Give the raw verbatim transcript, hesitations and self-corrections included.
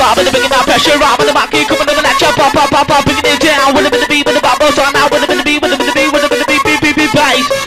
bar, with the bringing out pressure up on the market, coming over that chop, pop, pop, pop, pop, bringing it down, with the beat, with the bubbles on now, with the beat, with the beat, with the beat, beat, beat, beat, bass.